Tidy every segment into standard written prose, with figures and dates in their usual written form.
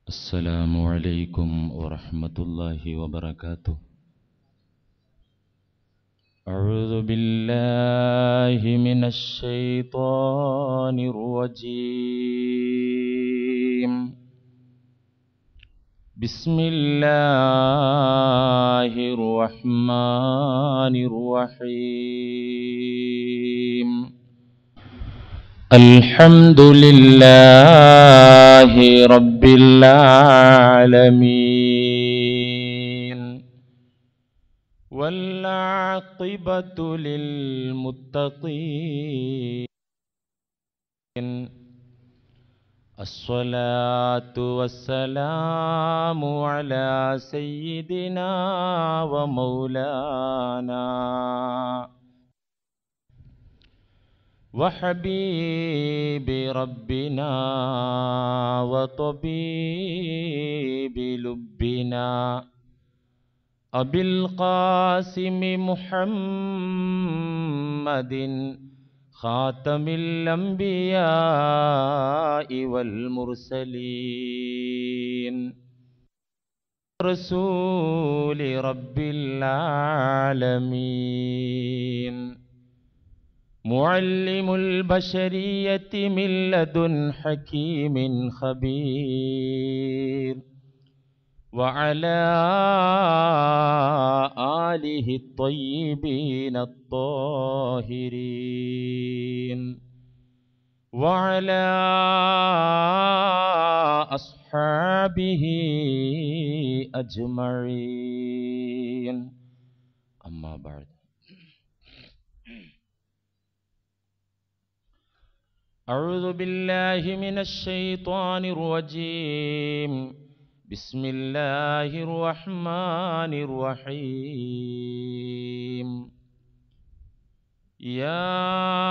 السلام عليكم ورحمة الله وبركاته. أعوذ بالله من الشيطان الرجيم. بسم الله الرحمن الرحيم. الحمد لله رب العالمين والعاقبة للمتقين. الصلاة والسلام على سيدنا ومولانا وحبيب ربنا وطبيب لبنا أبي القاسم محمد خاتم الأنبياء والمرسلين رسول رب العالمين معلم البشرية من لدن حكيم خبير وعلى آله الطيبين الطاهرين وعلى أصحابه أجمعين. أما بعد، أعوذ بالله من الشيطان الرجيم. بسم الله الرحمن الرحيم. يا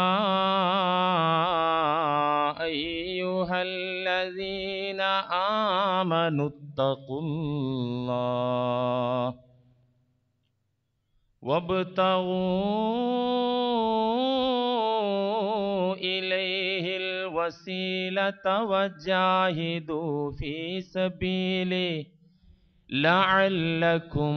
أيها الذين آمنوا اتقوا الله وابتغوا إليه الوسيلة وجاهدوا في سبيله لعلكم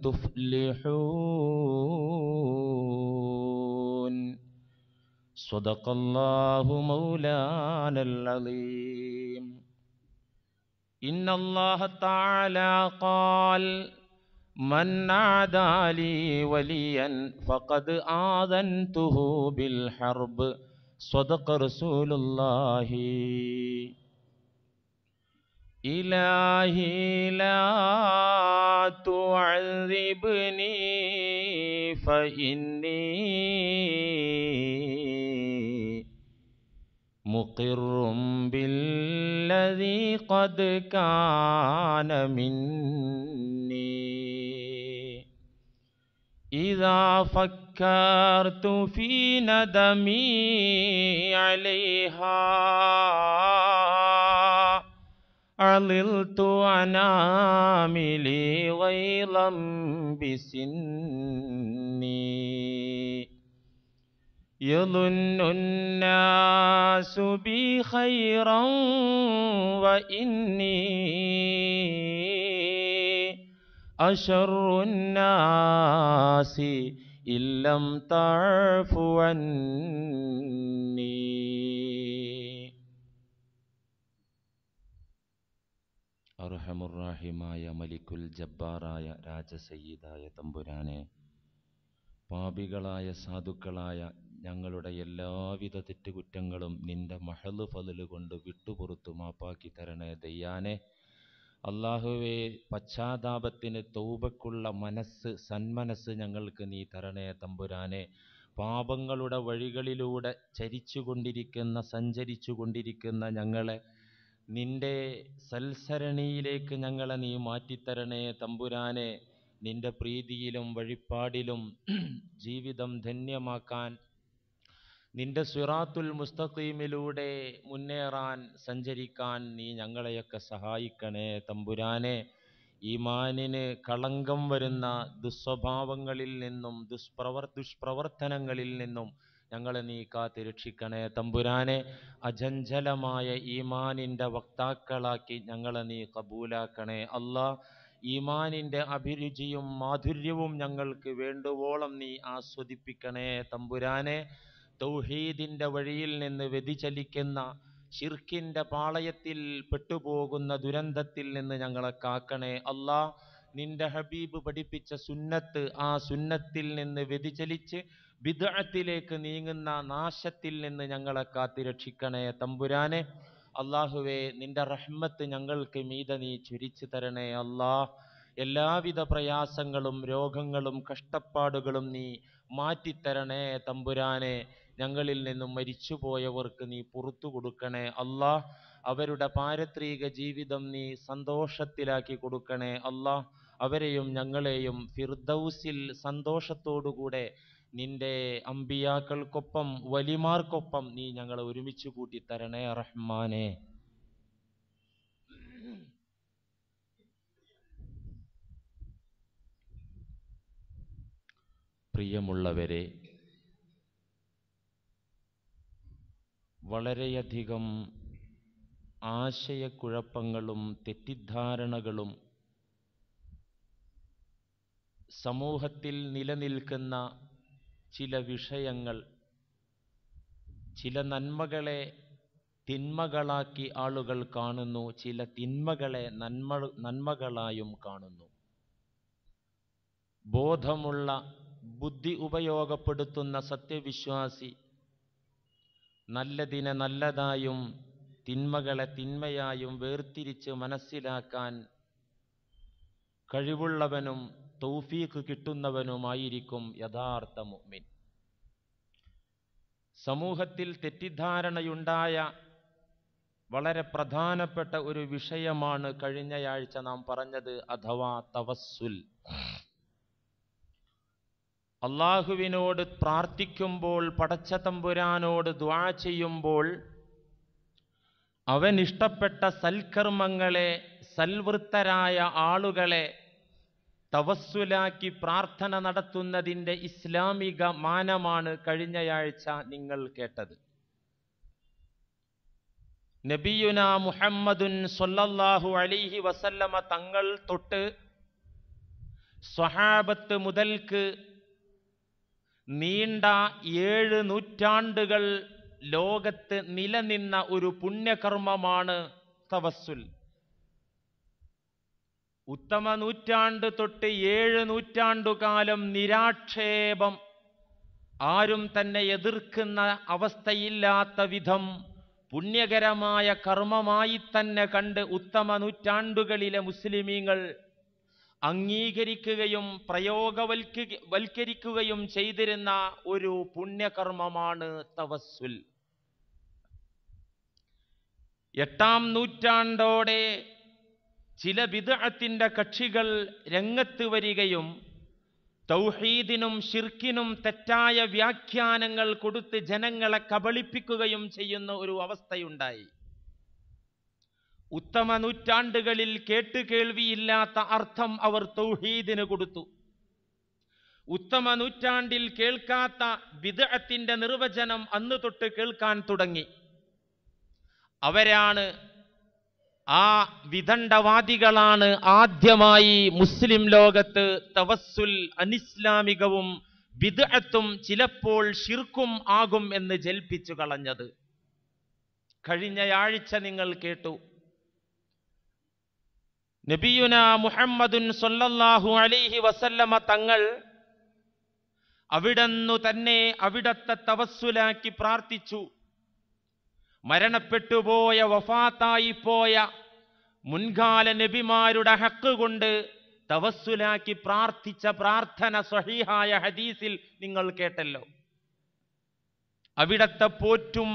تفلحون. صدق الله مولانا العظيم. إن الله تعالى قال: من عادى لي وليا فقد آذنته بالحرب. صدق رسول الله. إلهي لا تعذبني فإني مقر بالذي قد كان مني. إذا فكرت في ندمي عليها عللت أناملي غيظا بسني. يظن الناس بي خيرا وإني أشر الناس إن لم تعف عني. അർഹമുർറാഹിമായ മലിക്കുൽ ജബ്ബാറായ രാജസയ്യിദായ തമ്പുരാനെ, പാപികളായ സാധുക്കളായ ഞങ്ങളുടെ എല്ലാവിധ തെറ്റുകുറ്റങ്ങളും നിന്റെ മഹള് ഫള് കൊണ്ട് വിട്ടുപുറത്തു മാപ്പാക്കി തരണേ ദയ്യാനെ. അല്ലാഹുവേ, പശ്ചാത്താപത്തിന് തൗബക്കുള്ള മനസ്സ്, സന്മനസ്സ് ഞങ്ങൾക്ക് നീ തരണേ തമ്പുരാനെ. പാപങ്ങളുടെ വഴികളിലൂടെ സഞ്ചരിച്ചു കൊണ്ടിരിക്കുന്ന ഞങ്ങളെ നിന്റെ സൽസരണിയിലേക്ക് ഞങ്ങളെ നീ മാറ്റിത്തരണേ തമ്പുരാനെ. നിന്റെ പ്രീതിയിലും വഴിപ്പാടിലും ജീവിതം ധന്യമാക്കാൻ, നിന്റെ സിറാത്തുൽ മുസ്തഖീമിലൂടെ മുന്നേറാൻ, സഞ്ചരിക്കാൻ നീ ഞങ്ങളെയൊക്കെ സഹായിക്കണേ തമ്പുരാനെ. ഈമാനിന് കളങ്കം വരുന്ന ദുസ്വഭാവങ്ങളിൽ നിന്നും ദുഷ്പ്രവർത്തനങ്ങളിൽ നിന്നും ഞങ്ങളെ നീ കാത്ത് രക്ഷിക്കണേ തമ്പുരാനെ. അജഞ്ചലമായ ഈമാനിൻ്റെ വക്താക്കളാക്കി ഞങ്ങളെ നീ കബൂലാക്കണേ അല്ലാ. ഈമാനിൻ്റെ അഭിരുചിയും മാധുര്യവും ഞങ്ങൾക്ക് വേണ്ടുവോളം നീ ആസ്വദിപ്പിക്കണേ തമ്പുരാനെ. തൗഹീദിൻ്റെ വഴിയിൽ നിന്ന് വ്യതിചലിക്കുന്ന ശിർക്കിൻ്റെ പാളയത്തിൽ പെട്ടുപോകുന്ന ദുരന്തത്തിൽ നിന്ന് ഞങ്ങളെ കാക്കണേ അല്ലാ. നിന്റെ ഹബീബ് പഠിപ്പിച്ച സുന്നത്ത്, ആ സുന്നത്തിൽ നിന്ന് വ്യതിചലിച്ച് ബിദ്അത്തിലേക്ക് നീങ്ങുന്ന നാശത്തിൽ നിന്ന് ഞങ്ങളെ കാത്തിരക്ഷിക്കണേ തമ്പുരാനെ. അള്ളാഹുവേ, നിന്റെ റഹ്മത്ത് ഞങ്ങൾക്ക് മീതെ നീ ചുരിച്ചു തരണേ അല്ലാ. എല്ലാവിധ പ്രയാസങ്ങളും രോഗങ്ങളും കഷ്ടപ്പാടുകളും നീ മാറ്റിത്തരണേ തമ്പുരാനെ. ഞങ്ങളിൽ നിന്നും മരിച്ചുപോയവർക്ക് നീ പുറത്തു കൊടുക്കണേ അല്ലാ. അവരുടെ പാരത്രിക ജീവിതം നീ സന്തോഷത്തിലാക്കി കൊടുക്കണേ അല്ലാ. അവരെയും ഞങ്ങളെയും ഫിർദൗസിൽ സന്തോഷത്തോടുകൂടെ നിന്റെ അമ്പിയാക്കൾക്കൊപ്പം വലിമാർക്കൊപ്പം നീ ഞങ്ങളെ ഒരുമിച്ച് കൂട്ടിത്തരണേ റഹ്മാനെ. പ്രിയമുള്ളവരെ, വളരെയധികം ആശയക്കുഴപ്പങ്ങളും തെറ്റിദ്ധാരണകളും സമൂഹത്തിൽ നിലനിൽക്കുന്ന ചില വിഷയങ്ങൾ, ചില നന്മകളെ തിന്മകളാക്കി ആളുകൾ കാണുന്നു, ചില തിന്മകളെ നന്മകളായും കാണുന്നു. ബോധമുള്ള, ബുദ്ധി ഉപയോഗപ്പെടുത്തുന്ന സത്യവിശ്വാസി നല്ലതിനെ നല്ലതായും തിന്മകളെ തിന്മയായും വേർതിരിച്ച് മനസ്സിലാക്കാൻ കഴിവുള്ളവനും തൗഫീഖ് കിട്ടുന്നവനുമായിരിക്കും യഥാർത്ഥ മുഅ്മിൻ. സമൂഹത്തിൽ തെറ്റിദ്ധാരണയുണ്ടായ വളരെ പ്രധാനപ്പെട്ട ഒരു വിഷയമാണ് കഴിഞ്ഞയാഴ്ച നാം പറഞ്ഞത്, അഥവാ തവസ്സുൽ. അള്ളാഹുവിനോട് പ്രാർത്ഥിക്കുമ്പോൾ, പടച്ച തമ്പുരാനോട് ദുആ ചെയ്യുമ്പോൾ അവൻ ഇഷ്ടപ്പെട്ട സൽക്കർമ്മങ്ങളെ, സൽവൃത്തരായ ആളുകളെ തവസ്സുലാക്കി പ്രാർത്ഥന നടത്തുന്നതിൻ്റെ ഇസ്ലാമിക മാനമാണ് കഴിഞ്ഞയാഴ്ച നിങ്ങൾ കേട്ടത്. നബിയുനാ മുഹമ്മദുൻ സ്വല്ലല്ലാഹു അലൈഹി വസല്ലമ തങ്ങൾ തൊട്ട് സ്വഹാബത്ത് മുതൽക്ക് നീണ്ട 7 നൂറ്റാണ്ടുകൾ ലോകത്ത് നിലനിന്ന ഒരു പുണ്യകർമ്മമാണ് തവസ്സുൽ. ഉത്തമ നൂറ്റാണ്ട് തൊട്ട് 7 നൂറ്റാണ്ടുകാലം നിരാക്ഷേപം, ആരും തന്നെ എതിർക്കുന്ന അവസ്ഥയില്ലാത്ത വിധം പുണ്യകരമായ കർമ്മമായി തന്നെ കണ്ട് ഉത്തമ നൂറ്റാണ്ടുകളിലെ മുസ്ലിമീങ്ങൾ അംഗീകരിക്കുകയും പ്രയോഗവൽക്കരിക്കുകയും ചെയ്തിരുന്ന ഒരു പുണ്യകർമ്മമാണ് തവസ്സുൽ. 8-ാം നൂറ്റാണ്ടോടെ ചില ബിദ്അത്തിന്റെ കക്ഷികൾ രംഗത്ത് വരികയും തൗഹീദിനും ശിർക്കിനും തെറ്റായ വ്യാഖ്യാനങ്ങൾ കൊടുത്ത് ജനങ്ങളെ കബളിപ്പിക്കുകയും ചെയ്യുന്ന ഒരു അവസ്ഥയുണ്ടായി. ഉത്തമ നൂറ്റാണ്ടുകളിൽ കേട്ടുകേൾവിയില്ലാത്ത അർത്ഥം അവർ തൗഹീദിന് കൊടുത്തു. ഉത്തമ നൂറ്റാണ്ടിൽ കേൾക്കാത്ത ബിദ്അത്തിന്റെ നിർവചനം അന്ന് തൊട്ട് കേൾക്കാൻ തുടങ്ങി. അവരാണ്, ആ വിദണ്ഡവാദികളാണ് ആദ്യമായി മുസ്ലിം ലോകത്ത് തവസ്സുൽ അനിസ്ലാമികവും ബിദ്അത്തും ചിലപ്പോൾ ശിർക്കും ആകും എന്ന് ജൽപ്പിച്ചു കളഞ്ഞത്. കഴിഞ്ഞയാഴ്ച നിങ്ങൾ കേട്ടു, നബിയുനാ മുഹമ്മദുൻ സ്വല്ലല്ലാഹു അലൈഹി വസല്ലമ തങ്ങൾ അവിടുന്ന് തന്നെ അവിടത്തെ തവസ്സുലാക്കി പ്രാർത്ഥിച്ചു. മരണപ്പെട്ടുപോയ, വഫാത്തായിപ്പോയ മുൻകാല നബിമാരുടെ ഹക്ക് കൊണ്ട് തവസ്സുലാക്കി പ്രാർത്ഥിച്ച പ്രാർത്ഥന സ്വഹീഹായ ഹദീസിൽ നിങ്ങൾ കേട്ടല്ലോ. അവിടത്തെ പോറ്റുമ്മ,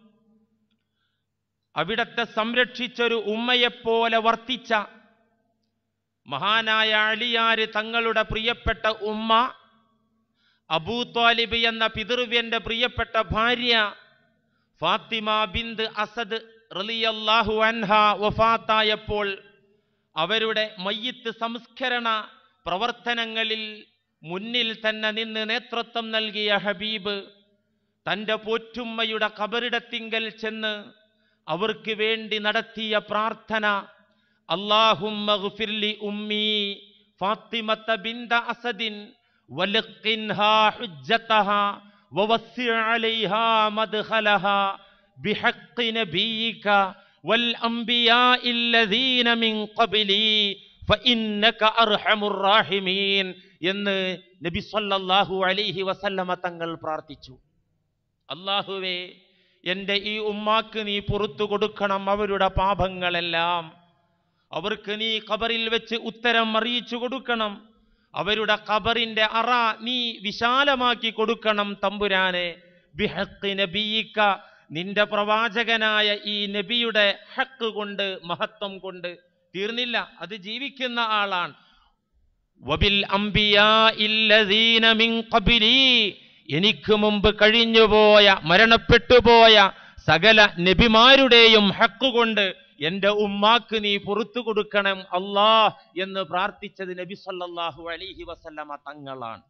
അവിടത്തെ സംരക്ഷിച്ചൊരു ഉമ്മയെപ്പോലെ വർത്തിച്ച മഹാനായ അലിയാര് തങ്ങളുടെ പ്രിയപ്പെട്ട ഉമ്മ, അബൂ ത്വാലിബ് എന്ന പിതൃവ്യന്റെ പ്രിയപ്പെട്ട ഭാര്യ ഫാത്തിമ ബിന്ത് അസദ് റളിയല്ലാഹു അൻഹ വഫാത്തായപ്പോൾ അവരുടെ മയ്യിത്ത് സംസ്കരണ പ്രവർത്തനങ്ങളിൽ മുന്നിൽ തന്നെ നിന്ന് നേതൃത്വം നൽകിയ ഹബീബ് തൻ്റെ പോറ്റുമ്മയുടെ ഖബറിടത്തിങ്കൽ ചെന്ന് അവർക്ക് വേണ്ടി നടത്തിയ പ്രാർത്ഥന, അല്ലാഹുമ്മ ഗ്ഫിർലി ഉമ്മി ഫാത്തിമത ബിൻത അസദിൻ വലഖിൻഹാ ഹുജ്ജതഹാ വവസ്സി അലൈഹാ മദ്ഖലഹാ ബിഹഖ്ഖി നബിയിക വൽ അംബിയാഇ അല്ലദീന മിൻ ഖബ്ലി ഫഇന്നക അർഹമുർ റഹീമീൻ എന്ന് നബി സല്ലല്ലാഹു അലൈഹി വസല്ലമ തങ്ങൾ പ്രാർത്ഥിച്ചു. അല്ലാഹുവേ, എൻ്റെ ഈ ഉമ്മാക്ക് നീ പുറത്തു കൊടുക്കണം അവരുടെ പാപങ്ങളെല്ലാം. അവർക്ക് നീ ഖബറിൽ വെച്ച് ഉത്തരം അറിയിച്ചു കൊടുക്കണം. അവരുടെ ഖബറിന്റെ അറ നീ വിശാലമാക്കി കൊടുക്കണം തമ്പുരാനെ. ബിഹഖ്ഖി നബിയിക, നിന്റെ പ്രവാചകനായ ഈ നബിയുടെ ഹക്ക് കൊണ്ട്, മഹത്വം കൊണ്ട്. തീർന്നില്ല, അത് ജീവിക്കുന്ന ആളാണ്. വബിൽ അംബിയാഇല്ലദീന മിൻ ഖബ്ലി, എനിക്ക് മുമ്പ് കഴിഞ്ഞുപോയ മരണപ്പെട്ടുപോയ സകല നബിമാരുടെയും ഹക്ക് കൊണ്ട് എൻ്റെ ഉമ്മാക്ക് നീ പുറത്തു കൊടുക്കണം അല്ലാഹ് എന്ന് പ്രാർത്ഥിച്ചത് നബി സല്ലല്ലാഹു അലൈഹി വസല്ലമ തങ്ങളാണ്.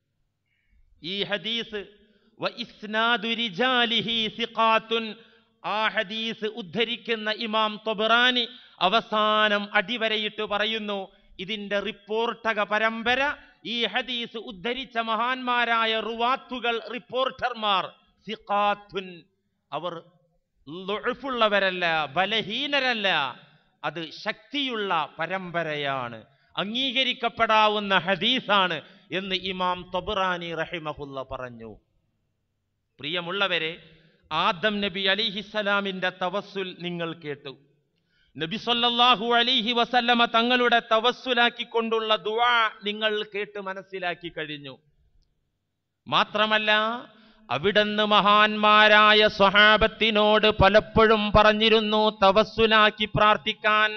ഈ ഹദീസ് വഇസ്നാദു റിജാലിഹി സിഖാത്തുൻ, ആ ഹദീസ് ഉദ്ധരിക്കുന്ന ഇമാം ത്വബറാനി അവസാനം അടിവരയിട്ട് പറയുന്നു, ഇതിന്റെ റിപ്പോർട്ടക പരമ്പര, ഈ ഹദീസ് ഉദ്ധരിച്ച മഹാന്മാരായ റുവാത്തുകൾ, റിപ്പോർട്ടർമാർ, സിഖാത്തുൻ, അവർ ളുഅഫുള്ളവരല്ല, ബലഹീനരല്ല, അത് ശക്തിയുള്ള പരമ്പരയാണ്, അംഗീകരിക്കപ്പെടാവുന്ന ഹദീസാണ് എന്ന് ഇമാം ത്വബറാനി റഹിമഹുല്ല പറഞ്ഞു. പ്രിയമുള്ളവരെ, ആദം നബി അലൈഹിസ്സലാമിന്റെ തവസ്സുൽ നിങ്ങൾ കേട്ടു. നബി സല്ലല്ലാഹു അലൈഹി വസല്ലമ തങ്ങളുടെ തവസ്സുലാക്കിക്കൊണ്ടുള്ള ദുആ നിങ്ങൾ കേട്ട് മനസ്സിലാക്കി കഴിഞ്ഞു. മാത്രമല്ല, അവിടുന്ന് മഹാന്മാരായ സ്വഹാബത്തിനോട് പലപ്പോഴും പറഞ്ഞിരുന്നു തവസ്സുലാക്കി പ്രാർത്ഥിക്കാൻ.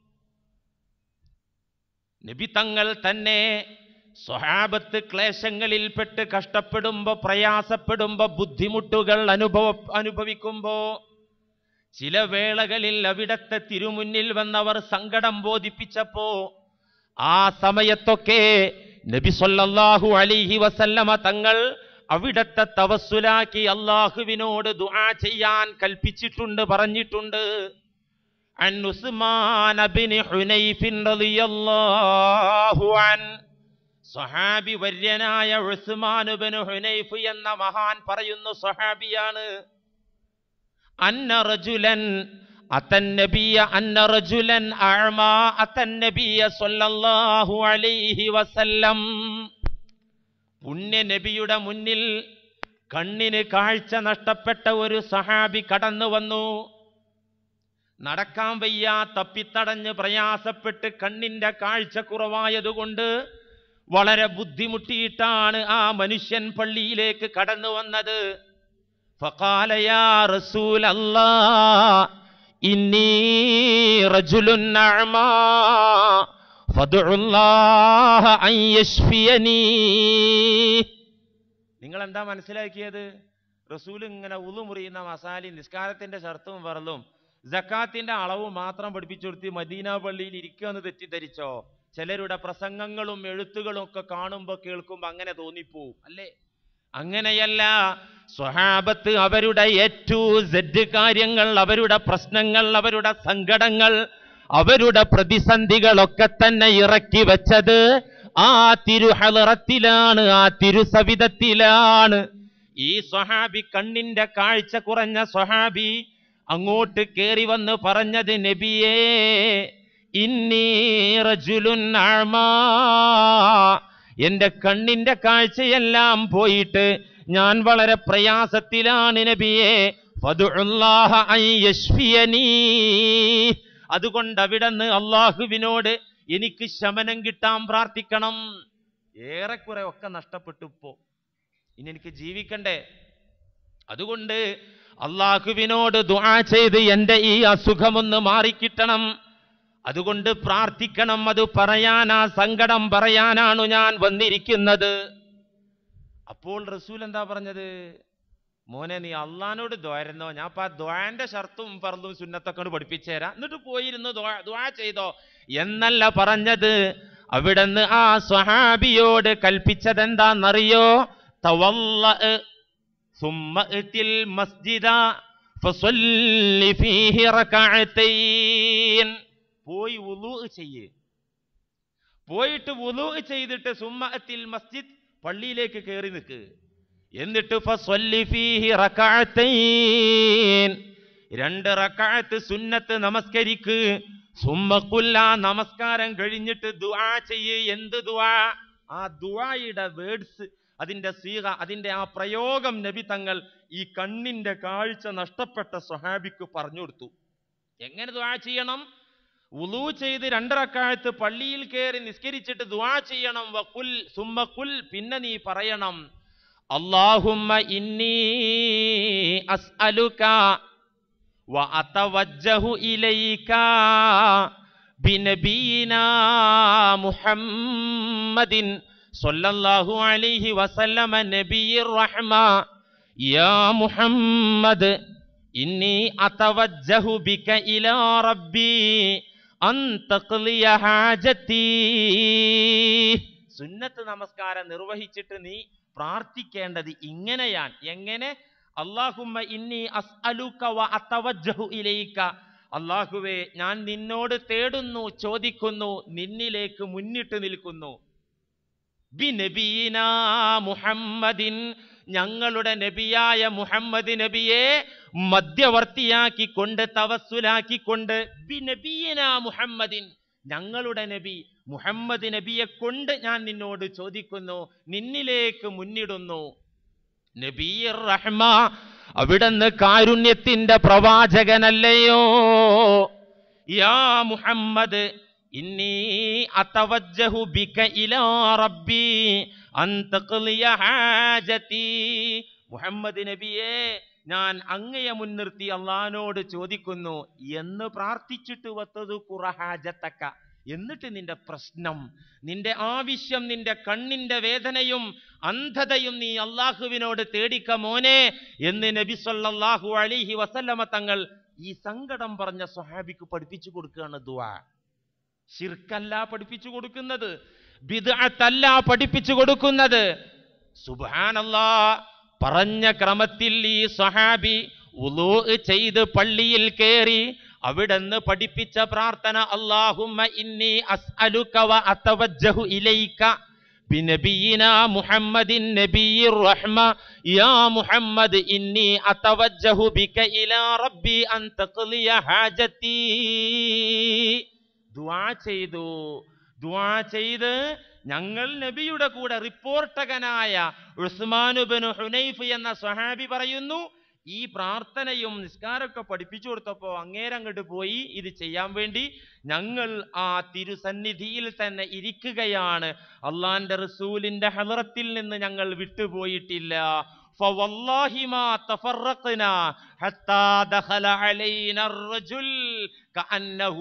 നബി തങ്ങൾ തന്നെ സ്വഹാബത്ത് ക്ലേശങ്ങളിൽപ്പെട്ട് കഷ്ടപ്പെടുമ്പോ, പ്രയാസപ്പെടുമ്പോ, ബുദ്ധിമുട്ടുകൾ അനുഭവിക്കുമ്പോ, ചില വേളകളിൽ അവിടത്തെ തിരുമുന്നിൽ വന്നവർ സങ്കടം ബോധിപ്പിച്ചപ്പോ, ആ സമയത്തൊക്കെ നബി സല്ലല്ലാഹു അലൈഹി വസല്ലമ തങ്ങൾ അവിടത്തെ തവസ്സുലാക്കി അല്ലാഹുവിനോട് ദുആ ചെയ്യാൻ കൽപ്പിച്ചിട്ടുണ്ട്, പറഞ്ഞിട്ടുണ്ട്. അൻ ഉസ്മാൻ ഇബ്നു ഹുനൈഫ് റളിയല്ലാഹു അൻ, സ്വഹാബി വര്യനായ ഉസ്മാൻ ഇബ്നു ഹുനൈഫ് എന്ന മഹാൻ പറയുന്നു, സ്വഹാബിയാണ്. അന്ന റജുലൻ അത്തന്നബിയ അന്ന റജുലൻ അഅമാ അത്തന്നബിയ സല്ലല്ലാഹു അലൈഹി വസല്ലം, പുണ്യ നബിയുടെ മുന്നിൽ കണ്ണിന് കാഴ്ച നഷ്ടപ്പെട്ട ഒരു സഹാബി കടന്നു വന്നു. നടക്കാൻ വയ്യ, തപ്പിത്തടഞ്ഞ് പ്രയാസപ്പെട്ട് കണ്ണിന്റെ കാഴ്ച കുറവായതുകൊണ്ട് വളരെ ബുദ്ധിമുട്ടിയിട്ടാണ് ആ മനുഷ്യൻ പള്ളിയിലേക്ക് കടന്നു വന്നത്. ഫഖാല യാ റസൂലല്ലാഹ് ഇന്നി റജുലുൻ അഅമാ ഫദ്ഉല്ലാഹ അൻ യശ്ഫിയനി. നിങ്ങൾ എന്താ മനസ്സിലാക്കിയത്? റസൂൽ ഇങ്ങനെ ഉളു മുറിയുന്ന മസാലി, നിസ്കാരത്തിന്റെ ഷർത്തും ഫർളും സക്കാത്തിന്റെ അളവും മാത്രം പഠിപ്പിച്ചു കൊടുത്ത് മദീന പള്ളിയിൽ ഇരിക്കുമെന്ന് തെറ്റിദ്ധരിച്ചോ? ചിലരുടെ പ്രസംഗങ്ങളും എഴുത്തുകളും ഒക്കെ കാണുമ്പോൾ കേൾക്കുമ്പോൾ അങ്ങനെ തോന്നിപ്പോവും, അല്ലേ? അങ്ങനെയല്ല. സ്വഹാബത്ത് അവരുടെ എ ടു സെഡ് കാര്യങ്ങൾ, അവരുടെ പ്രശ്നങ്ങൾ, അവരുടെ സങ്കടങ്ങൾ, അവരുടെ പ്രതിസന്ധികളൊക്കെ തന്നെ ഇറക്കി വെച്ചത് ആ തിരുഹളറത്തിലാണ്, ആ തിരുസവിധത്തിലാണ്. ഈ സ്വഹാബി, കണ്ണിന്റെ കാഴ്ച കുറഞ്ഞ സ്വഹാബി, അങ്ങോട്ട് കേറി വന്ന് പറഞ്ഞത്, നബിയേ ഇന്നി റജുലുൻ അഅമാ, എന്റെ കണ്ണിന്റെ കാഴ്ചയെല്ലാം പോയിട്ട് ഞാൻ വളരെ പ്രയാസത്തിലാണ് നബിയേ. ഫദ്ഉല്ലാഹ അൻ യശ്ഫിയനി, അതുകൊണ്ട് അവിടുന്ന് അല്ലാഹുവിനോട് എനിക്ക് ശമനം കിട്ടാൻ പ്രാർത്ഥിക്കണം. ഏറെക്കുറെ ഒക്കെ നഷ്ടപ്പെട്ടു, ഇപ്പോ ഇനി എനിക്ക് ജീവിക്കണ്ടേ? അതുകൊണ്ട് അല്ലാഹുവിനോട് ദുആ ചെയ്ത് എൻ്റെ ഈ അസുഖമൊന്ന് മാറിക്കിട്ടണം, അതുകൊണ്ട് പ്രാർത്ഥിക്കണം. അത് പറയാനാ, സങ്കടം പറയാനാണ് ഞാൻ വന്നിരിക്കുന്നത്. അപ്പോൾ റസൂൽ എന്താ പറഞ്ഞത്? മോനെ, നീ അള്ളാനോട് ദ്വാരുന്നോ, ഞാൻ ആ ദ്വാന്റെ ഷർത്തും ഫർളും സുന്നത്തൊക്കെ പഠിപ്പിച്ചു തരാം, എന്നിട്ട് പോയിരുന്നു ദ്വാ ചെയ്തോ എന്നല്ല പറഞ്ഞത്. അവിടുന്ന് ആ സ്വഹാബിയോട് കൽപ്പിച്ചത് എന്താന്നറിയോ? തവല്ല, സുമ്മ അത്തിൽ മസ്ജിദ ഫസല്ലി ഫീഹി റകഅതൈൻ. പോയി വുളൂ ചെയ്യ്. പോയിട്ട് വുളൂ ചെയ്തിട്ട് സുമ്മ അത്തിൽ മസ്ജിദ്, പള്ളിയിലേക്ക് കയറി നിൽക്ക്. എന്നിട്ട് ഫസല്ലി ഫീഹി റകഅതൈൻ, 2 റകഅത്ത് സുന്നത്ത് നമസ്കരിക്ക്. സുമ്മ ഖുൽ, ആ നമസ്കാരം കഴിഞ്ഞിട്ട് ദുആ ചെയ്യ്. എന്ത് ദുആ? ആ ദുആയുടെ വേർഡ്സ്, അതിന്റെ സീഗ, അതിന്റെ ആ പ്രയോഗം നബി തങ്ങൾ ഈ കണ്ണിന്റെ കാഴ്ച നഷ്ടപ്പെട്ട സ്വഹാബിക്ക് പറഞ്ഞു കൊടുത്തു. എങ്ങനെ ദുആ ചെയ്യണം? വുളൂ ചെയ്ത് 2 റകഅത്ത് പള്ളിയിൽ കയറി നിസ്കരിച്ചിട്ട് ദുആ ചെയ്യണം. വഖുൽ, സുമ്മ ഖുൽ, പിന്നെ നീ പറയണം, അല്ലാഹുമ്മ ഇന്നി അസ്അലുക വഅതവജ്ജഹു ഇലൈക ബിനബിയിനാ മുഹമ്മദിൻ സല്ലല്ലാഹു അലൈഹി വസല്ലമ നബിയ്യിർ റഹ്മ. യാ മുഹമ്മദ് ഇന്നി അതവജ്ജഹു ബിക ഇലാ റബ്ബി അൻ തഖ്ലിയ ഹാജതി. സുന്നത്ത് നമസ്കാരം നിർവഹിച്ചിട്ട് നീ പ്രാർത്ഥിക്കേണ്ടത് ഇങ്ങനെയാണ്. എങ്ങനെ? അല്ലാഹുമ്മ ഇന്നി അസ്അലുക വ അതവജ്ജഹു ഇലൈക. അല്ലാഹുവേ, ഞാൻ നിന്നോട് തേടുന്നു, ചോദിക്കുന്നു, നിന്നിലേക്ക് മുന്നിട്ട് നിൽക്കുന്നു. ബിനബിയിനാ മുഹമ്മദിൻ, ഞങ്ങളുടെ നബിയായ മുഹമ്മദ് നബിയെ മധ്യവർത്തിയാക്കിക്കൊണ്ട്, തവസ്സുലാക്കിക്കൊണ്ട്, ബിനബിയിനാ മുഹമ്മദിൻ, ഞങ്ങളുടെ നബി മുഹമ്മദ് നബിയെ കൊണ്ട് ഞാൻ നിന്നോട് ചോദിക്കുന്നു, നിന്നിലേക്ക് മുന്നിടുന്നു. നബിയ്യിർ റഹ്മ, അവിടുന്ന് കാരുണ്യത്തിന്റെ പ്രവാചകനല്ലയോ? യാ മുഹമ്മദ് ഇന്നി അതവജ്ജഹു ബിക ഇലാ റബ്ബി അൻ തഖ്ലിയ ഹാജതി. മുഹമ്മദ് നബിയെ, ഞാൻ അങ്ങയെ മുൻനിർത്തി അള്ളാഹിനോട് ചോദിക്കുന്നു എന്ന് പ്രാർത്ഥിച്ചിട്ട് വത്തതു ഖുറഹാജതക, എന്നിട്ട് നിന്റെ പ്രശ്നം, നിന്റെ ആവശ്യം, നിന്റെ കണ്ണിന്റെ വേദനയും അന്ധതയും നീ അള്ളാഹുവിനോട് തേടിക്ക മോനെ എന്ന് നബി സല്ലല്ലാഹു അലൈഹി വസല്ലമ തങ്ങൾ ഈ സങ്കടം പറഞ്ഞ സ്വഹാബിക്ക് പഠിപ്പിച്ചു കൊടുക്കുകയാണ് ദുആ. ശിർക്കല്ല പഠിപ്പിച്ചു കൊടുക്കുന്നത്, ബിദ്അത്തല്ല പഠിപ്പിച്ചു കൊടുക്കുന്നത്. സുബ്ഹാനല്ലാഹ്, പറഞ്ഞ ക്രമത്തിൽ ഈ സ്വഹാബി വുളൂ ചെയ്ത് പള്ളിയിൽ കയറി അവിടുന്ന് പഠിപ്പിച്ച പ്രാർത്ഥന, അല്ലാഹുമ്മ ഇന്നി അസ്അലുക വ അതവജ്ജഹു ഇലൈക ബിനബിയിനാ മുഹമ്മദിൻ നബിയ്യിർ റഹ്മ. യാ മുഹമ്മദ് ഇന്നി അതവജ്ജഹു ബിക ഇലാ റബ്ബി അൻ തഖ്ലിയ ഹാജതി. ദുആ ചെയ്തു. ദുആ ചെയ്ത് ഞങ്ങൾ നബിയുടെ കൂടെ റിപ്പോർട്ടകനായ ഉസ്മാൻ ഇബ്നു ഹുനൈഫ് എന്ന സ്വഹാബി പറയുന്നു, ഈ പ്രാർത്ഥനയും നിസ്കാരമൊക്കെ പഠിപ്പിച്ചു കൊടുത്തപ്പോൾ അങ്ങേരങ്ങോട്ട് പോയി ഇത് ചെയ്യാൻ വേണ്ടി. ഞങ്ങൾ ആ തിരുസന്നിധിയിൽ തന്നെ ഇരിക്കുകയാണ്. അള്ളാന്റെ റസൂലിന്റെ ഹളറത്തിൽ നിന്ന് ഞങ്ങൾ വിട്ടുപോയിട്ടില്ല. فوالله ما تفرقنا حتى دخل علينا الرجل كأنه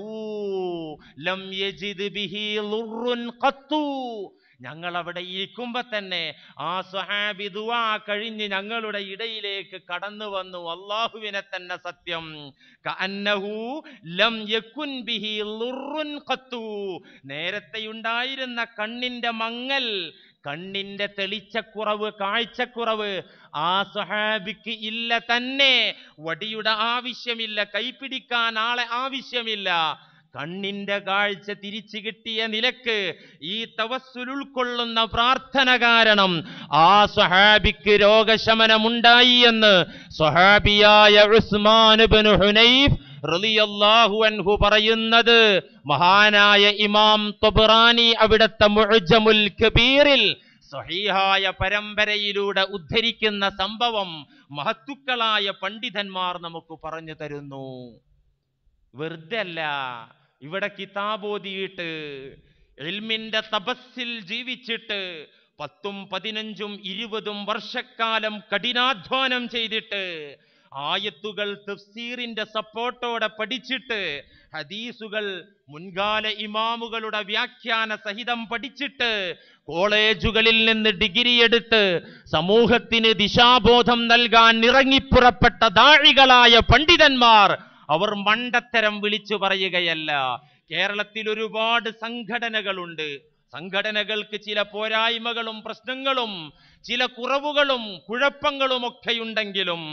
لم يجد به ضر قط. ഞങ്ങൾ അവിടെ ഇരിക്കുമ്പോ തന്നെ ആ സ്വഹാബി ദുആ കഴിഞ്ഞ് ഞങ്ങളുടെ ഇടയിലേക്ക് കടന്നു വന്നു. അല്ലാഹുവിനെ തന്നെ സത്യം, കഅന്നഹു ലം യകുൻ ബിഹി ളുർറുൻ ഖത്തു. നേരത്തെ ഉണ്ടായിരുന്ന കണ്ണിന്റെ മങ്ങൽ, കണ്ണിന്റെ തെളിച്ചക്കുറവ്, കാഴ്ചക്കുറവ് ആ സ്വഹാബിക്ക് ഇല്ല തന്നെ. വടിയുടെ ആവശ്യമില്ല, കൈപിടിക്കാൻ ആളെ ആവശ്യമില്ല. കണ്ണിന്റെ കാഴ്ച തിരിച്ചു കിട്ടിയ നിലക്ക് ഈ തവസ്സുൽ ഉൾക്കൊള്ളുന്ന പ്രാർത്ഥന കാരണം ആ സ്വഹാബിക്ക് രോഗശമനമുണ്ടായി എന്ന് സ്വഹാബിയായ ഉസ്മാൻ ഇബ്നു ഹുനൈഫ് റളിയല്ലാഹു അൻഹു പറയുന്നത് മഹാനായ ഇമാം ത്വബറാനി അവിടുത്തെ മുഅ്ജമുൽ കബീറിൽ സ്വഹീഹായ പരമ്പരയിലൂടെ ഉദ്ധരിക്കുന്ന സംഭവം മഹത്തുക്കളായ പണ്ഡിതന്മാർ നമുക്ക് പറഞ്ഞു തരുന്നു. വെറുതെ അല്ല, ഇവിടെ കിതാബോദിയിട്ട് ഇൽമിന്റെ തപസ്സിൽ ജീവിച്ചിട്ട് 10, 15, 20 വർഷക്കാലം കഠിനാധ്വാനം ചെയ്തിട്ട് ആയത്തുകൾ തഫ്സീറിന്റെ സപ്പോർട്ടോടെ പഠിച്ചിട്ട് ഹദീസുകൾ മുൻകാല ഇമാമുകളുടെ വ്യാഖ്യാന സഹിതം പഠിച്ചിട്ട് കോളേജുകളിൽ നിന്ന് ഡിഗ്രി എടുത്ത് സമൂഹത്തിന് ദിശാബോധം നൽകാൻ ഇറങ്ങിപ്പുറപ്പെട്ട ദാഴികളായ പണ്ഡിതന്മാർ അവർ മണ്ടത്തരം വിളിച്ചു പറയുകയല്ല. കേരളത്തിൽ ഒരുപാട് സംഘടനകളുണ്ട്, സംഘടനകൾക്ക് ചില പോരായ്മകളും പ്രശ്നങ്ങളും ചില കുറവുകളും കുഴപ്പങ്ങളും ഒക്കെയുണ്ടെങ്കിലും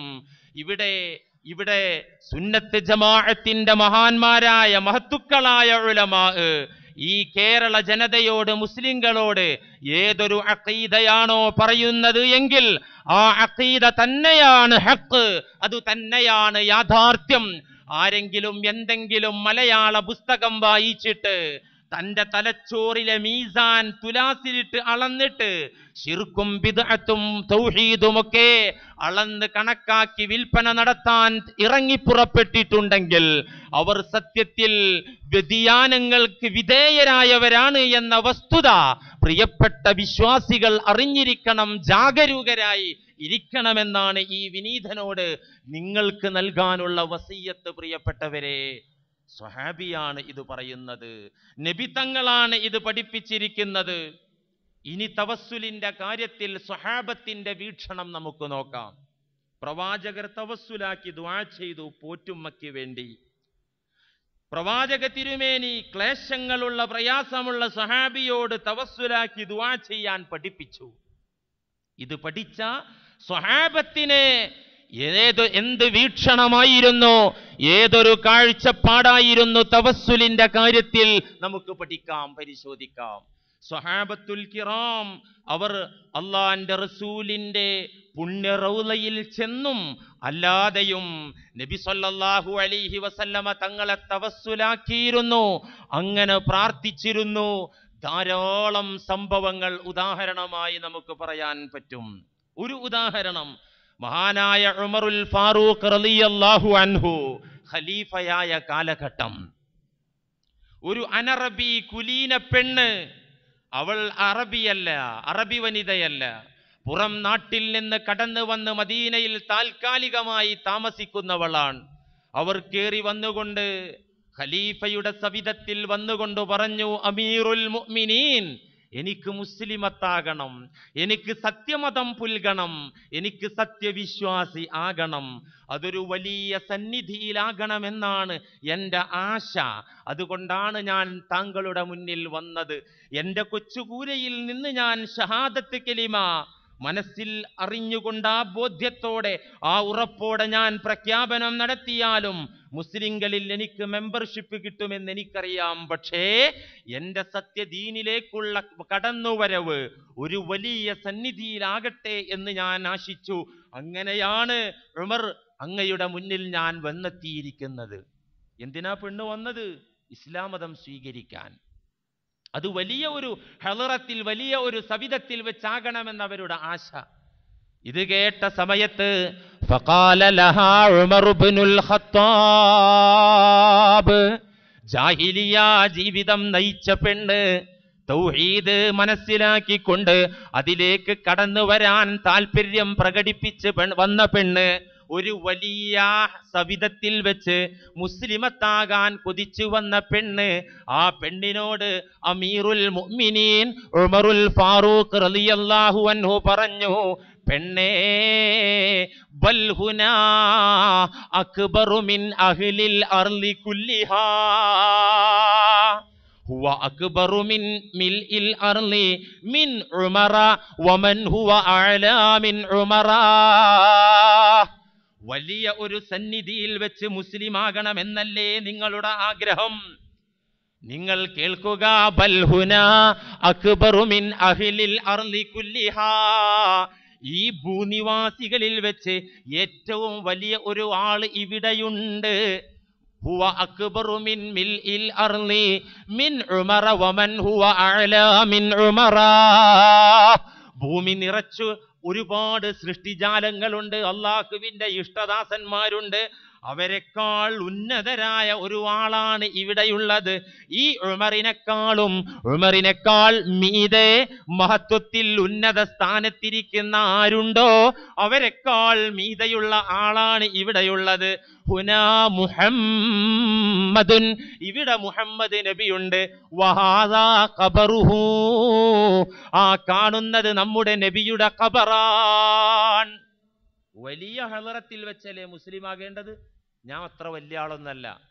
ഇവിടെ സുന്നത്ത് ജമാഅത്തിന്റെ മഹാന്മാരായ മഹത്തുക്കളായ ഉലമാ ഈ കേരള ജനതയോട് മുസ്ലിങ്ങളോട് ഏതൊരു അഖീദയാണോ പറയുന്നത് എങ്കിൽ ആ അഖീദ തന്നെയാണ് ഹഖ്, അത് തന്നെയാണ് യാഥാർത്ഥ്യം. ആരെങ്കിലും എന്തെങ്കിലും മലയാള പുസ്തകം വായിച്ചിട്ട് തന്റെ തലച്ചോറിലെ മീസാൻ തുലാസിലിട്ട് അളന്നിട്ട് ശിർക്കും ബിദ്അത്തും തൗഹീദുമൊക്കെ അളന്ന് കണക്കാക്കി വിൽപ്പന നടത്താൻ ഇറങ്ങിപ്പുറപ്പെട്ടിട്ടുണ്ടെങ്കിൽ അവർ സത്യത്തിൽ വ്യതിയാനങ്ങൾക്ക് വിധേയരായവരാണ് എന്ന വസ്തുത പ്രിയപ്പെട്ട വിശ്വാസികൾ അറിഞ്ഞിരിക്കണം, ജാഗരൂകരായി ഇരിക്കണമെന്നാണ് ഈ വിനീതനോട് നിങ്ങൾക്ക് നൽകാനുള്ള വസിയ്യത്ത്. പ്രിയപ്പെട്ടവരെ, സ്വഹാബിയാണ് ഇത് പറയുന്നത്, നബി തങ്ങളാണ് ഇത് പഠിപ്പിച്ചിരിക്കുന്നത്. ഇനി തവസ്സുലിന്റെ കാര്യത്തിൽ സ്വഹാബത്തിന്റെ വീക്ഷണം നമുക്ക് നോക്കാം. പ്രവാചകർ തവസ്സുലാക്കി ദുആ ചെയ്തു പോറ്റുമ്മയ്ക്ക് വേണ്ടി. പ്രവാചക തിരുമേനി ക്ലേശങ്ങളുള്ള പ്രയാസമുള്ള സ്വഹാബിയോട് തവസ്സുലാക്കി ദുആ ചെയ്യാൻ പഠിപ്പിച്ചു. ഇത് പഠിച്ച സ്വഹാബത്തിനെ എന്ത് വീക്ഷണമായിരുന്നു, ഏതൊരു കാഴ്ചപ്പാടായിരുന്നു തവസ്സുലിന്റെ കാര്യത്തിൽ നമുക്ക് പഠിക്കാം, പരിശോധിക്കാം. സ്വഹാബത്തുൽ കിറാം അവർ അള്ളാന്റെ റസൂലിന്റെ പുണ്യ റൗളയിൽ ചെന്നും അല്ലാതെയും നബി സല്ലല്ലാഹു അലൈഹി വസല്ലമ തങ്ങളെ തവസ്സുലാക്കിയിരുന്നു, അങ്ങനെ പ്രാർത്ഥിച്ചിരുന്നു. ധാരാളം സംഭവങ്ങൾ ഉദാഹരണമായി നമുക്ക് പറയാൻ പറ്റും. ഒരു ഉദാഹരണം, മഹാനായ ഉമറുൽ ഫാറൂഖ് റളിയല്ലാഹു അൻഹു ഖലീഫയായ കാലഘട്ടം, ഒരു അനറബി കുലീന പെണ്ണ്, അവൾ അറബിയല്ല, അറബി വനിതയല്ല, പുറം നാട്ടിൽ നിന്ന് കടന്നു വന്ന് മദീനയിൽ താൽക്കാലികമായി താമസിക്കുന്നവളാണ്. അവർ കേറി വന്നുകൊണ്ട് ഖലീഫയുടെ സവിധത്തിൽ വന്നുകൊണ്ട് പറഞ്ഞു, അമീറുൽ മുഅ്മിനീൻ, എനിക്ക് മുസ്ലിമത്താകണം, എനിക്ക് സത്യമതം പുൽകണം, എനിക്ക് സത്യവിശ്വാസി ആകണം, അതൊരു വലിയ സന്നിധിയിലാകണമെന്നാണ് എൻ്റെ ആശ. അതുകൊണ്ടാണ് ഞാൻ താങ്കളുടെ മുന്നിൽ വന്നത്. എൻ്റെ കൊച്ചുകൂരയിൽ നിന്ന് ഞാൻ ഷഹാദത്ത് കലിമ മനസ്സിൽ അറിഞ്ഞുകൊണ്ട് ആ ബോധ്യത്തോടെ ആ ഉറപ്പോടെ ഞാൻ പ്രഖ്യാപനം നടത്തിയാലും മുസ്ലിങ്ങളിൽ എനിക്ക് മെമ്പർഷിപ്പ് കിട്ടുമെന്ന് എനിക്കറിയാം. പക്ഷേ എൻ്റെ സത്യദീനിലേക്കുള്ള കടന്നുവരവ് ഒരു വലിയ സന്നിധിയിലാകട്ടെ എന്ന് ഞാൻ ആശിച്ചു. അങ്ങനെയാണ് ഉമർ, അങ്ങയുടെ മുന്നിൽ ഞാൻ വന്നെത്തിയിരിക്കുന്നത്. എന്തിനാ പെണ്ണ് വന്നത്? ഇസ്ലാം മതം സ്വീകരിക്കാൻ. അത് വലിയ ഒരു ഹളറത്തിൽ, വലിയ ഒരു സവിധത്തിൽ വെച്ചാകണമെന്ന് അവരുടെ ആശ. ഇത് കേട്ട സമയത്ത് ഫഖാല ലഹാ ഉമർ ഇബ്നുൽ ഖത്താബ്, ജാഹിലിയ ജീവിതം നയിച്ച പെണ്ണ്, തൗഹീദ് മനസ്സിലാക്കിക്കൊണ്ട് അതിലേക്ക് കടന്നു വരാൻ താല്പര്യം പ്രകടിപ്പിച്ച് വന്ന പെണ്ണ്, ഒരു വലിയ സവിധത്തിൽ വെച്ച് മുസ്ലിമത്താകാൻ കൊതിച്ചു വന്ന പെണ്ണ്, ആ പെണ്ണിനോട് അമീറുൽ മുഅ്മിനീൻ ഉമറുൽ ഫാറൂഖ് റളിയല്ലാഹു അൻഹു പറഞ്ഞു, പെണ്ണേ, ബൽ ഹുനാ അക്ബറു മിൻ അഹ്ലിൽ അർളി കുല്ലിഹാ ഹുവ അക്ബറു മിൻ മിൽഇൽ അർളി മിൻ ഉമറ വമൻ ഹുവ അഅലാ മിൻ ഉമറ. വലിയ ഒരു സന്നിധിയിൽ വെച്ച് മുസ്ലിമാകണമെന്നല്ലേ നിങ്ങളുടെ ആഗ്രഹം? നിങ്ങൾ കേൾക്കുക, ബൽ ഹുനാ അക്ബറു മിൻ അഹ്ലിൽ അർളി കുല്ലിഹാ, ഈ ഭൂനിവാസികളിൽ വെച്ച് ഏറ്റവും വലിയ ഒരു ആള് ഇവിടെയുണ്ട്. ഹുവ അക്ബറു മിൻ മിൽഇൽ അർളി മിൻ ഉമറ വമൻ ഹുവ അഅലാ മിൻ ഉമറ. ഭൂമി നിറച്ചു ഒരുപാട് സൃഷ്ടിജാലങ്ങളുണ്ട്, അള്ളാഹുവിന്റെ ഇഷ്ടദാസന്മാരുണ്ട്. അവരെക്കാൾ ഉന്നതരായ ഒരു ആളാണ് ഇവിടെയുള്ളത്. ഈ ഉമറിനേക്കാൾ മീതെ മഹത്വത്തിൽ ഉന്നത സ്ഥാനത്തിരിക്കുന്ന ആരുണ്ടോ അവരെക്കാൾ മീതെയുള്ള ആളാണ് ഇവിടെയുള്ളത്. ഹുനാ മുഹമ്മദുൻ, ഇവിടെ മുഹമ്മദ് നബിയുണ്ട്. വഹാദാ ഖബറുഹു, ആ കാണുന്നത് നമ്മുടെ നബിയുടെ ഖബറാൻ. വലിയ ഹളറത്തിൽ വെച്ചല്ലേ മുസ്ലിം ആകേണ്ടത്? ഞാൻ അത്ര വലിയ ആളൊന്നല്ല,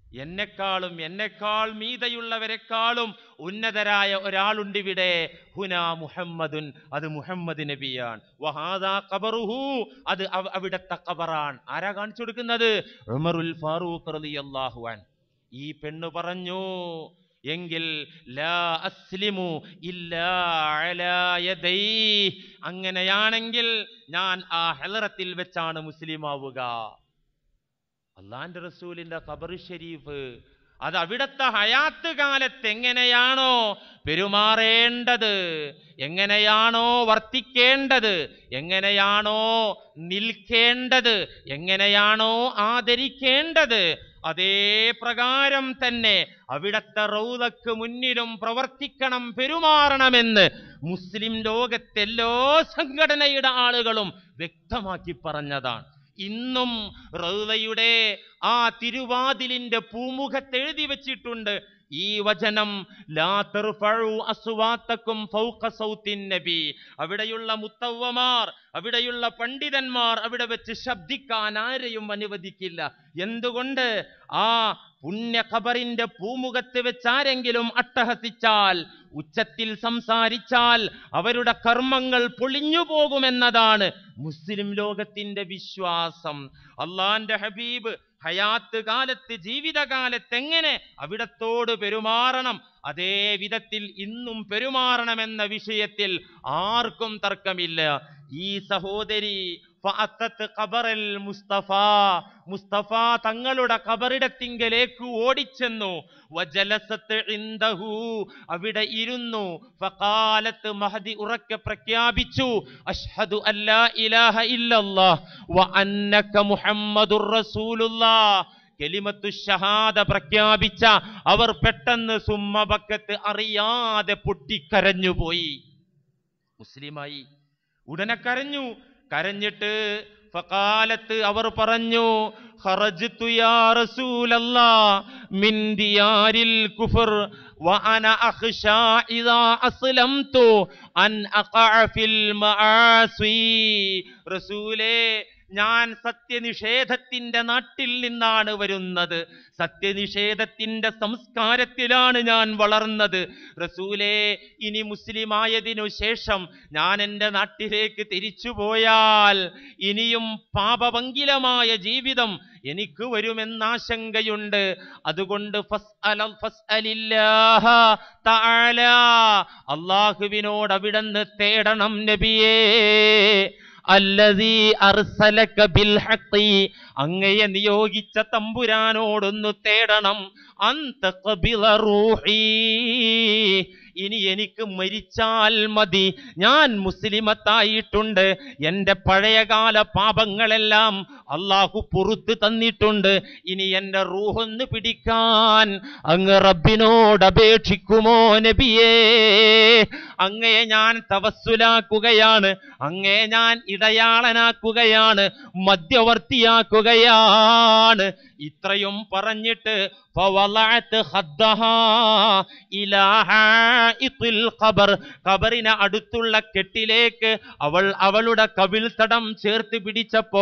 എന്നെക്കാൾ മീതയുള്ളവരെക്കാളും ഉന്നതരായ ഒരാളുണ്ടിവിടെ. ഹുനാ മുഹമ്മദുൻ, അത് മുഹമ്മദ് നബിയാണ്. വഹാദാ ഖബറുഹു, അത് അവിടത്തെ ഖബറാണ്. ആരാ കാണിച്ചു കൊടുക്കുന്നത്? ഉമറുൽ ഫാറൂഖ് റളിയല്ലാഹു അൻഹു. ഈ പെണ്ണ് പറഞ്ഞു, എങ്കിൽ ലാ അസ്ലിമു ഇല്ലാ അലാ യദൈ, അങ്ങനെയാണെങ്കിൽ ഞാൻ ആ ഹളറത്തിൽ വെച്ചാണ് മുസ്ലിം ആവുക. അള്ളാന്റെ റസൂലിന്റെ ഖബർ ഷരീഫ് അത് അവിടുത്തെ ഹയാത്ത് കാലത്ത് എങ്ങനെയാണോ പെരുമാറേണ്ടത്, എങ്ങനെയാണോ വർത്തിക്കേണ്ടത്, എങ്ങനെയാണോ നിൽക്കേണ്ടത്, എങ്ങനെയാണോ ആദരിക്കേണ്ടത്, അതേ പ്രകാരം തന്നെ അവിടത്തെ റൗദക്ക് മുന്നിലും പ്രവർത്തിക്കണം, പെരുമാറണമെന്ന് മുസ്ലിം ലോകത്തെ എല്ലാ സംഘടനയുടെ ആളുകളും വ്യക്തമാക്കി പറഞ്ഞതാണ്. ഇന്നും റൗദയുടെ ആ തിരുവാതിലിന്റെ പൂമുഖത്ത് എഴുതി വെച്ചിട്ടുണ്ട് ഈ വചനം, ലാ തർഫഉ അസ്വാതക്കും ഫൗഖ സൗത്തിൻ നബി. അവിടെയുള്ള മുത്തവ്വമാർ, അവിടെയുള്ള പണ്ഡിതന്മാർ അവിടെ വെച്ച് ശബ്ദിക്കാൻ ആരെയും അനുവദിക്കില്ല. എന്തുകൊണ്ട്? ആ പുണ്യ ഖബറിന്റെ പൂമുഖത്ത് വെച്ച് ആരെങ്കിലും അട്ടഹസിച്ചാൽ, ഉച്ചത്തിൽ സംസാരിച്ചാൽ അവരുടെ കർമ്മങ്ങൾ പൊളിഞ്ഞു പോകുമെന്നതാണ് മുസ്ലിം ലോകത്തിന്റെ വിശ്വാസം. അള്ളാന്റെ ഹബീബ് ഹയാത്ത് കാലത്ത്, ജീവിതകാലത്ത് എങ്ങനെ അവിടത്തോട് പെരുമാറണം, അതേ വിധത്തിൽ ഇന്നും പെരുമാറണമെന്ന വിഷയത്തിൽ ആർക്കും തർക്കമില്ല. ഈ സഹോദരി മുസ്തഫ തങ്ങളുടെ ഖബറിടത്തിങ്കലേക്ക് ഓടിച്ചെന്നു. അവിടെ ഇരുന്നു. ഫഖാലത്ത്, മഹദി ഉറക്കെ പ്രഖ്യാപിച്ചു, അഷ്ഹദു അല്ലാ ഇലാഹ ഇല്ലല്ലാഹ് വ അന്നക മുഹമ്മദുർ റസൂലുള്ളാഹ്. കലിമത്തു ഷഹാദ പ്രഖ്യാപിച്ച അവർ പെട്ടെന്ന് സുമ്മബക്കത്ത് അറിയാതെ പൊട്ടിക്കരഞ്ഞുപോയി. മുസ്ലിമായി ഉടനെ കരഞ്ഞു. കരഞ്ഞിട്ട് ഫഖാലത്ത് അവർ പറഞ്ഞു, ഖറജ്തു യാ റസൂലല്ലാഹ് മിൻ ദിയാരിൽ കുഫർ വ അന അഖ്ശാ ഇദാ അസ്ലംതു അൻ അഖഅ ഫിൽ മആസി. റസൂലേ, ഞാൻ സത്യനിഷേധത്തിന്റെ നാട്ടിൽ നിന്നാണ് വരുന്നത്, സത്യനിഷേധത്തിന്റെ സംസ്കാരത്തിലാണ് ഞാൻ വളർന്നത്. റസൂലേ, ഇനി മുസ്ലിമായതിനു ശേഷം ഞാൻ എൻ്റെ നാട്ടിലേക്ക് തിരിച്ചുപോയാൽ ഇനിയും പാപഭംഗിലമായ ജീവിതം എനിക്ക് വരുമെന്നാശങ്കയുണ്ട്. അതുകൊണ്ട് ഫസ്അലില്ലാഹ തആല, അല്ലാഹുവിനോട് അവിടുന്ന് തേടണം നബിയേ. അല്ലദീ അർസലക ബിൽ ഹഖി, അങ്ങയെ നിയോഗിച്ച തമ്പുരാനോടൊന്ന് തേടണം. അന്തഖബില റൂഹി, ഇനി എനിക്ക് മരിച്ചാൽ മതി, ഞാൻ മുസ്ലിമത്തായിട്ടുണ്ട്, എൻ്റെ പഴയകാല പാപങ്ങളെല്ലാം അള്ളാഹു പുറത്ത് തന്നിട്ടുണ്ട്. ഇനി എൻ്റെ റൂഹൊന്ന് പിടിക്കാൻ അങ്ങ് റബ്ബിനോട് അപേക്ഷിക്കുമോ നബിയേ? അങ്ങയെ ഞാൻ തവസ്സുലാക്കുകയാണ്, അങ്ങയെ ഞാൻ ഇടയാളനാക്കുകയാണ്, മധ്യവർത്തിയാക്കുകയാണ്. ഇത്രയും പറഞ്ഞിട്ട് ഖബറിന് അടുത്തുള്ള കെട്ടിലേക്ക് അവളുടെ കവിൾ തടം ചേർത്ത് പിടിച്ചപ്പോ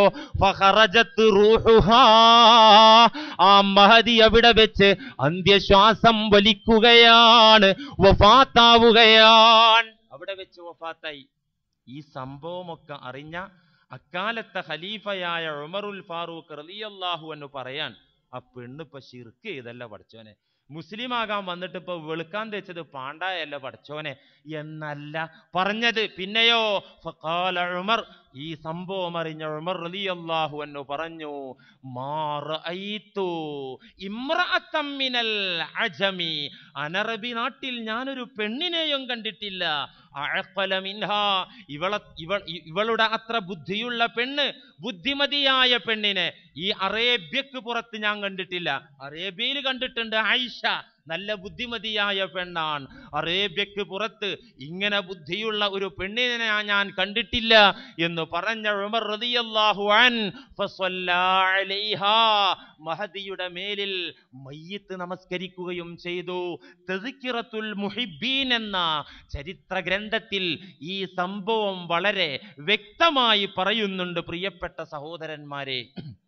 ആ മഹദി അവിടെ വെച്ച് അന്ത്യശ്വാസം വലിക്കുകയാണ്, വഫാത്താവുകയാണ്. അവിടെ വെച്ച് വഫാത്തായി. ഈ സംഭവമൊക്കെ അറിഞ്ഞ അക്കാലത്തെ ഖലീഫയായ ഉമറുൽ ഫാറൂഖ് റളിയല്ലാഹു അൻഹു പറയാൻ, ആ പെണ്ണിപ്പോ ശിർക്ക് ചെയ്തല്ല പഠിച്ചോനെ, മുസ്ലിമാകാൻ വന്നിട്ട് ഇപ്പൊ വെളുക്കാൻ തെച്ചത് പാണ്ടായല്ല പഠിച്ചോനെ എന്നല്ല പറഞ്ഞത്. പിന്നെയോ ഫഖാല ഉമർ, ഈ സംഭവം അറിഞ്ഞ ഉമർ റളിയല്ലാഹു അൻഹു പറഞ്ഞു, മാ റഅയ്തു ഇംറഅതൻ മിനൽ അജമി, അനറബി നാട്ടിൽ ഞാനൊരു പെണ്ണിനെയും കണ്ടിട്ടില്ല, അഅഖല മിൻഹാ, ഇവളുടെ അത്ര ബുദ്ധിയുള്ള പെണ്ണ്, ബുദ്ധിമതിയായ പെണ്ണിനെ ഈ അറേബ്യക്ക് പുറത്ത് ഞാൻ കണ്ടിട്ടില്ല. അറേബ്യയിൽ കണ്ടിട്ടുണ്ട് ആയിഷ, നല്ല ബുദ്ധിമതിയായ പെണ്ണാണ്. അറേബ്യക്ക് പുറത്ത് ഇങ്ങനെ ബുദ്ധിയുള്ള ഒരു പെണ്ണിനെ ഞാൻ കണ്ടിട്ടില്ല എന്ന് പറഞ്ഞ ഉമർ റളിയല്ലാഹു അൻഹു ഫസല്ലാ അലൈഹാ, മഹദിയുടെ മേലിൽ മയ്യിത്ത് നമസ്കരിക്കുകയും ചെയ്തു. തദ്കിറത്തുൽ മുഹിബ്ബീൻ എന്ന ചരിത്ര ഗ്രന്ഥത്തിൽ ഈ സംഭവം വളരെ വ്യക്തമായി പറയുന്നുണ്ട്. പ്രിയപ്പെട്ട സഹോദരന്മാരെ,